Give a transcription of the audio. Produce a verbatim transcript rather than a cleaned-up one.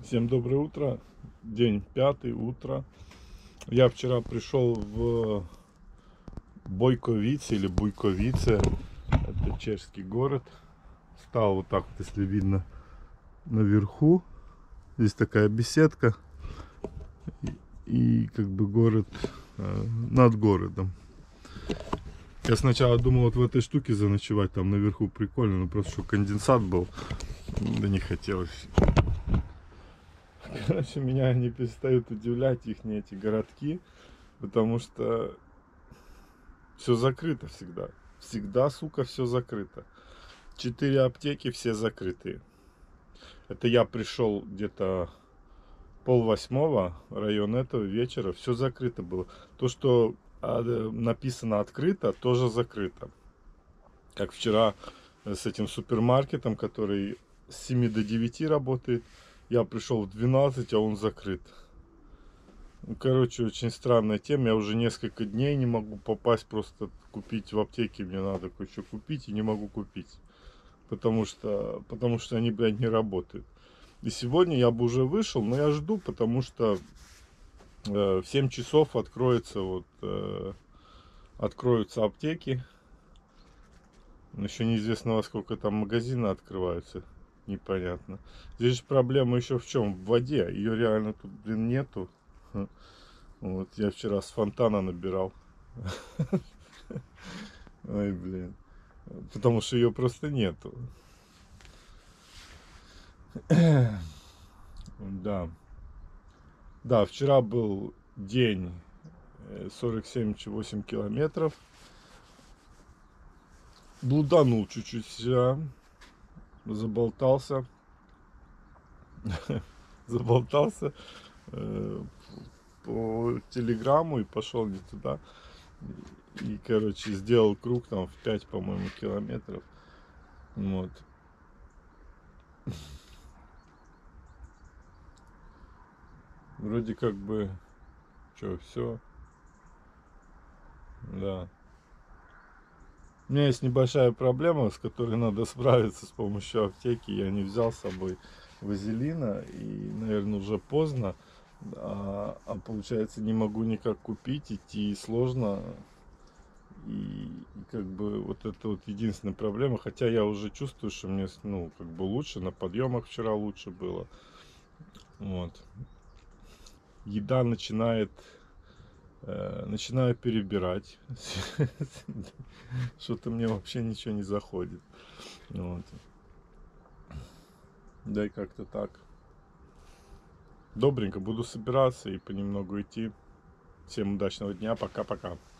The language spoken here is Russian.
Всем доброе утро, день пятый, утро. Я вчера пришел в Бойковице или Буйковице, это чешский город. Стал вот так вот, если видно, наверху. Здесь такая беседка и, и как бы город э, над городом. Я сначала думал вот в этой штуке заночевать, там наверху прикольно, но просто что конденсат был, да не хотелось. Короче, меня не перестают удивлять их эти городки, потому что все закрыто всегда. Всегда, сука, все закрыто. Четыре аптеки, все закрытые. Это я пришел где-то пол восьмого, район этого вечера, все закрыто было. То, что написано открыто, тоже закрыто. Как вчера с этим супермаркетом, который с семи до девяти работает. Я пришел в двенадцать, а он закрыт. Ну, короче, очень странная тема. Я уже несколько дней не могу попасть, просто купить в аптеке. Мне надо кое-что купить и не могу купить. Потому что, потому что они, блядь, не работают. И сегодня я бы уже вышел, но я жду, потому что э, в семь часов откроется вот, э, откроются аптеки. Еще неизвестно, во сколько там магазины открываются. Непонятно. Здесь же проблема еще в чем? В воде. Ее реально тут, блин, нету. Вот, я вчера с фонтана набирал. Ой, блин. Потому что ее просто нету. Да. Да, вчера был день сорок семь и восемь километров. Блуданул чуть-чуть вчера. Заболтался. Заболтался э, по телеграмму и пошел не туда. И, короче, сделал круг там в пять, по-моему, километров. Вот. Вроде как бы, что, все. Да. У меня есть небольшая проблема, с которой надо справиться с помощью аптеки. Я не взял с собой вазелина и, наверное, уже поздно. А, а получается, не могу никак купить, идти сложно. И, и как бы вот это вот единственная проблема. Хотя я уже чувствую, что мне, ну, как бы лучше. На подъемах вчера лучше было. Вот. Еда начинает э, начинаю перебирать. Что-то мне вообще ничего не заходит. Вот. Да и как-то так. Добренько, буду собираться и понемногу идти. Всем удачного дня, пока-пока.